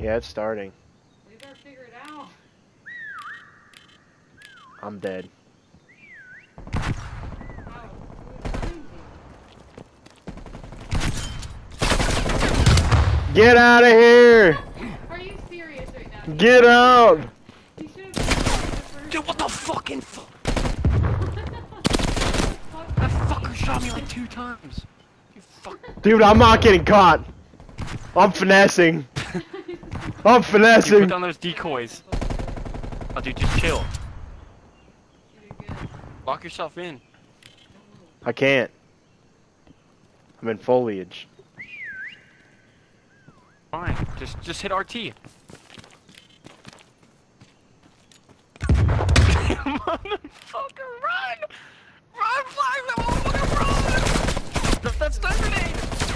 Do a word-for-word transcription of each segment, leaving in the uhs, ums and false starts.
Yeah, it's starting. We better figure it out. I'm dead. How? Get out of here! Are you serious right now? Get out! You should have been the first. Dude, what the fucking fuck? That fucker shot me like two times. You fuck. Dude, I'm not getting caught. I'm finessing. I'm Dude, finessing. put down those decoys. Oh, dude, just chill. You did good. Lock yourself in. I can't. I'm in foliage. Fine. Just, just hit R T. Motherfucker, run! Run, flag that motherfucker, run! That, that's time grenade!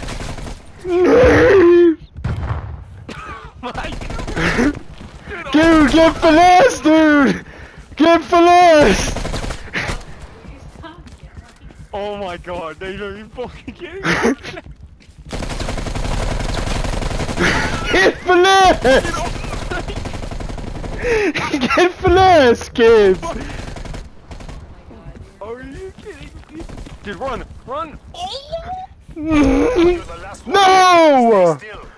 My God. Dude, get finesse, dude! Get finesse! You suck, Darren. Oh my God, they don't even fucking kidding me. Get finesse! Get finesse, kids! Oh my God, you were Are you kidding me? Dude, run, run! Oh! No!